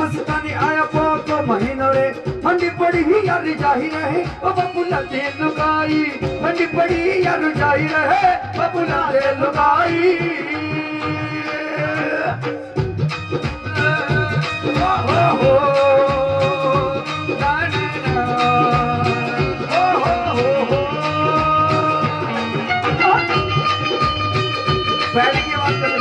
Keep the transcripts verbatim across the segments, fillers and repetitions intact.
मस्तानी आया पोको महीनो रे ठंडी पड़ी ही यार जाही रहे ओ बबुला दे लुगाई ठंडी पड़ी यार जाही रहे बबुला दे लुगाई ओ हो हो ना ना ओ हो हो पहले की बात कर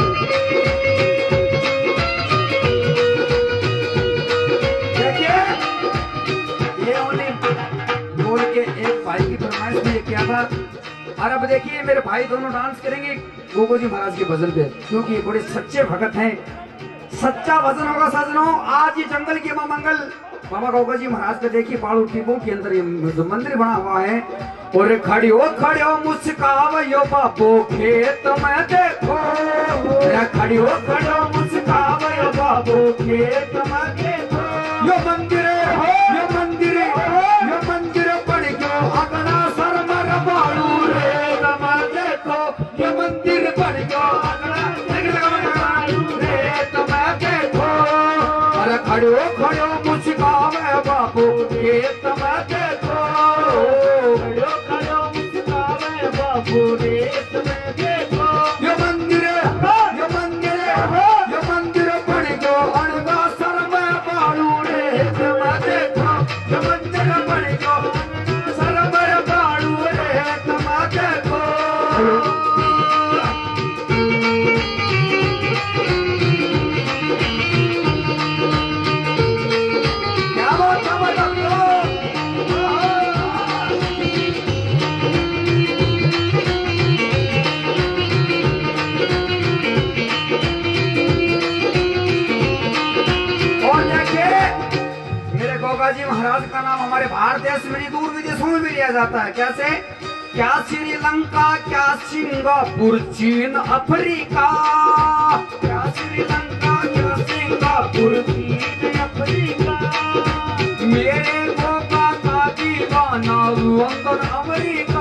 और अब देखिए मेरे भाई दोनों डांस करेंगे गोगो जी महाराज के भजन पे, क्योंकि ये बड़े सच्चे भगत हैं। सच्चा भजन होगा सजनों। आज ये जंगल के मंगल बाबा गोगो जी महाराज का देखिए पाड़ू टीपों के अंदर ये मंदिर बना हुआ है। और खड़ी हो खड़े हो मुस्काव यो बाबू खेत में देखो, खड़ी हो खड़े हो मुस्काव यो बाबू खेत में देखो। यो मंदिर यो मंदिर यो मंदिर पड़ गयो अगना सर मर बाड़ू रे तम देखो। यो मंदिर पड़ गयो अगना बाड़ू रे तम देखो। अरे खड़े हो खड़े हो मुस्काव बाबू खेत में देखो, खड़े हो खड़े हो मुस्काव बाबू खेत में देखो। यो मंदिर यो मंदिर यो मंदिर पड़ गयो अगना सर में बाड़ू रे तम देखो। यो मंदिर पड़ गयो सर में बाड़ू रे तम देखो। क्या बात है गोगा जी महाराज का नाम हमारे भारत देश में नहीं दूर विदेशों में भी लिया जाता है। कैसे? क्या श्रीलंका, क्या सिंगापुर, चीन, अफ्रीका। क्या श्रीलंका, क्या सिंगापुर, चीन, अफ्रीका। मेरे गोगा का दीवाना लंदन अमेरिका।